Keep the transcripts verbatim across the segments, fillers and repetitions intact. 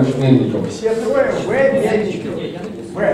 Павлович Мельников. Все трое В. Мельников. В.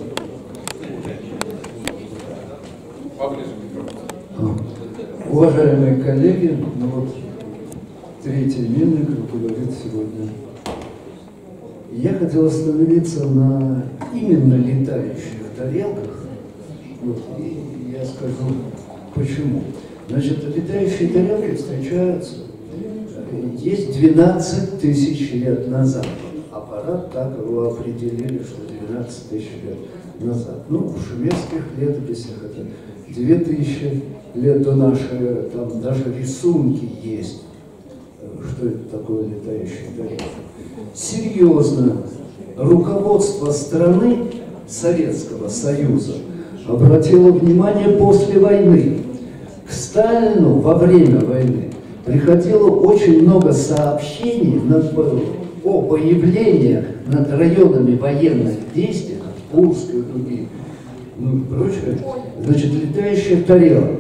Уважаемые коллеги, ну вот третий Мельников говорит сегодня. Я хотел остановиться на именно летающих тарелках. Вот, и я скажу, почему. Значит, летающие тарелки встречаются, есть двенадцать тысяч лет назад. Аппарат так его определили, что двенадцать тысяч лет назад. Ну, в шумерских летописях это две тысячи лет до нашей эры, там даже рисунки есть, что это такое летающая тарелка. Серьезно, руководство страны Советского Союза обратило внимание после войны. К Сталину во время войны приходило очень много сообщений над, о появлении над районами военных действий, над Курской и другие, ну и прочее, значит, летающих тарелок.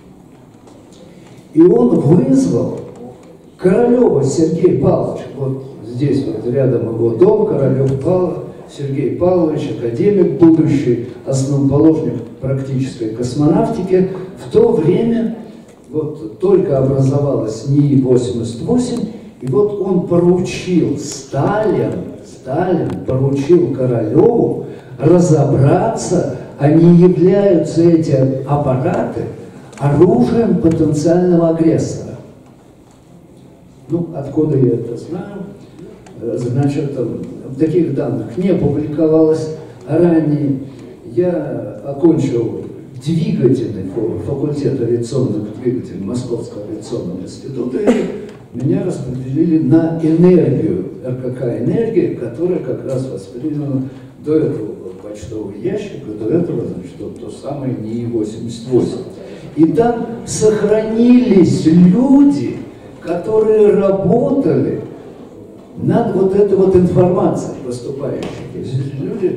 И он вызвал Королева Сергея Павловича, вот здесь вот рядом его дом, Королев Павлович, Сергей Павлович, академик будущий, основоположник практической космонавтики. В то время вот только образовалась НИИ восемьдесят восемь, и вот он поручил, Сталин, Сталин поручил Королеву разобраться, а не являются эти аппараты оружием потенциального агрессора. Ну, откуда я это знаю? Значит, таких данных не публиковалось ранее. Я окончил двигательный факультет авиационных двигателей Московского авиационного института, и меня распределили на энергию, РКК «Энергия», которая как раз восприняла до этого был почтовый ящик, и до этого, значит, то, то самое НИИ восемьдесят восемь. И там сохранились люди, которые работали над вот этой вот информацией поступающей. Люди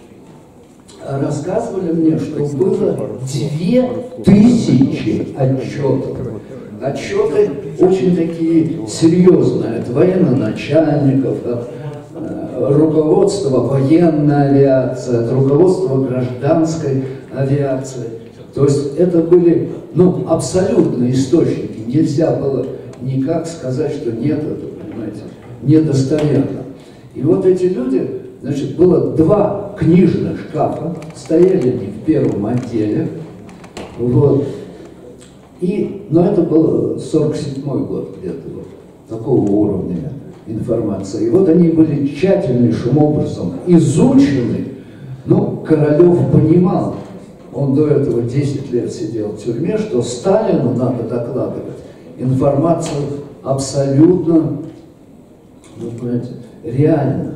рассказывали мне, что было две тысячи отчетов. Отчеты очень такие серьезные, от военно-начальников, от э, руководства военной авиации, от руководства гражданской авиации. То есть это были, ну, абсолютные источники. Нельзя было никак сказать, что нет, это, понимаете, недостоверно. И вот эти люди, значит, было два книжных шкафа, стояли они в первом отделе, вот. И, но это был сорок седьмой год где-то, вот, такого уровня информации. И вот они были тщательнейшим образом изучены. Ну, Королев понимал, он до этого десять лет сидел в тюрьме, что Сталину надо докладывать информацию абсолютно, ну, понимаете, реально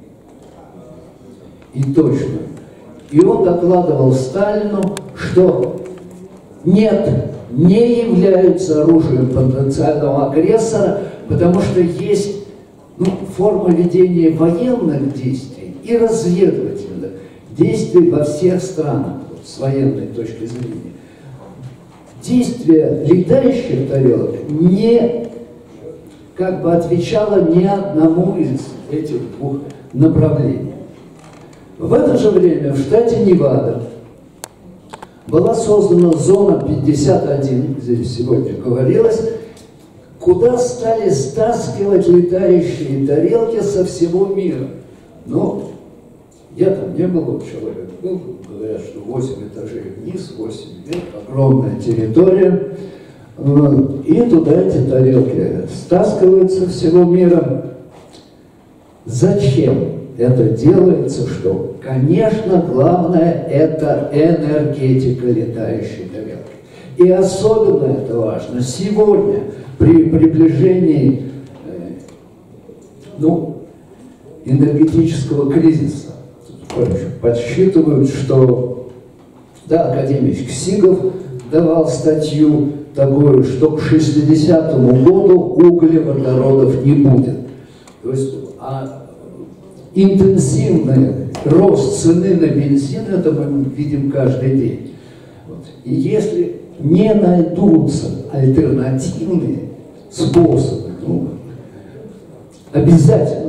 и точно. И он докладывал Сталину, что нет, не являются оружием потенциального агрессора, потому что есть, ну, форма ведения военных действий и разведывательных действий во всех странах, вот, с военной точки зрения. Действие летающих тарелок не как бы отвечало ни одному из этих двух направлений. В это же время в штате Невада была создана зона пятьдесят один, здесь сегодня говорилось, куда стали стаскивать летающие тарелки со всего мира. Но я там не был, вот человек был, говорят, что восемь этажей вниз, восемь вверх, огромная территория. И туда эти тарелки стаскиваются всего мира. Зачем это делается? Что? Конечно, главное – это энергетика летающей тарелки. И особенно это важно сегодня, при приближении э, ну, энергетического кризиса. Подсчитывают, что, да, академик Сигов давал статью такую, что к шестидесятому году углеводородов не будет. То есть а интенсивный рост цены на бензин, это мы видим каждый день. Вот. И если не найдутся альтернативные способы, ну, обязательно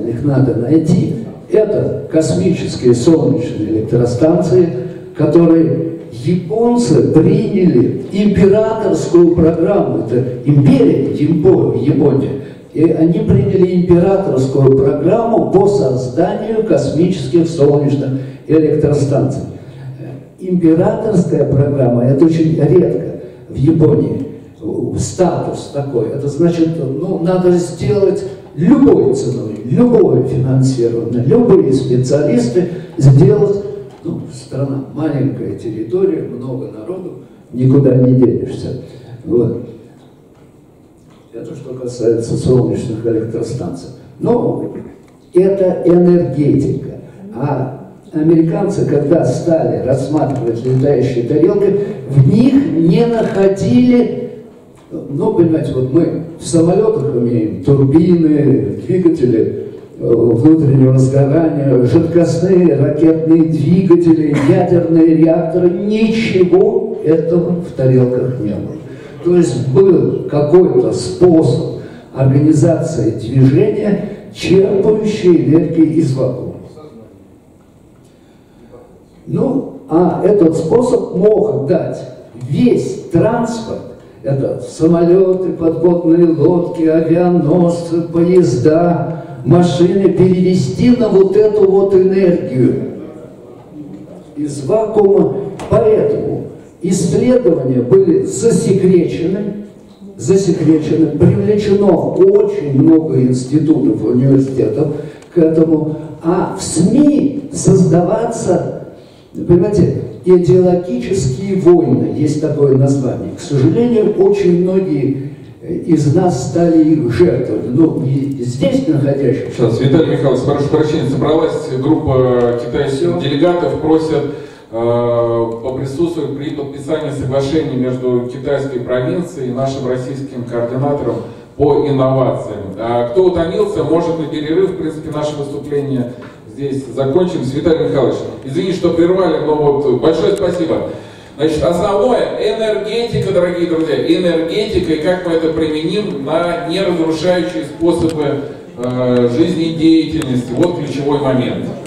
обязательно их надо найти, это космические солнечные электростанции, которые японцы приняли императорскую программу, это империя Япония, и они приняли императорскую программу по созданию космических солнечных электростанций. Императорская программа, это очень редко в Японии, статус такой, это значит, ну, надо сделать любой ценой, любое финансирование, любые специалисты сделать. Ну, страна, маленькая территория, много народу, никуда не денешься. Вот. Это что касается солнечных электростанций. Но это энергетика. А американцы, когда стали рассматривать летающие тарелки, в них не находили, ну, понимаете, вот мы в самолетах имеем турбины, двигатели внутреннего сгорания, жидкостные ракетные двигатели, ядерные реакторы, ничего этого в тарелках не было. То есть был какой-то способ организации движения, черпающий энергию из вакуума. Ну, а этот способ мог дать весь транспорт, это самолеты, подводные лодки, авианосцы, поезда, машины, перевести на вот эту вот энергию из вакуума. Поэтому исследования были засекречены, засекречены, привлечено очень много институтов, университетов к этому, а в СМИ создаваться, понимаете, идеологические войны, есть такое название. К сожалению, очень многие из нас стали их жертвами. Ну, и здесь находящихся... Сейчас, Виталий Михайлович, прошу прощения, собралась группа китайских делегатов, просят э, поприсутствовать при подписании соглашения между китайской провинцией и нашим российским координатором по инновациям. А кто утомился, может на перерыв, в принципе, наше выступление здесь закончим. Виталий Михайлович, извини, что прервали, но вот большое спасибо. Значит, основное – энергетика, дорогие друзья, энергетика, и как мы это применим на неразрушающие способы э, жизнедеятельности. Вот ключевой момент.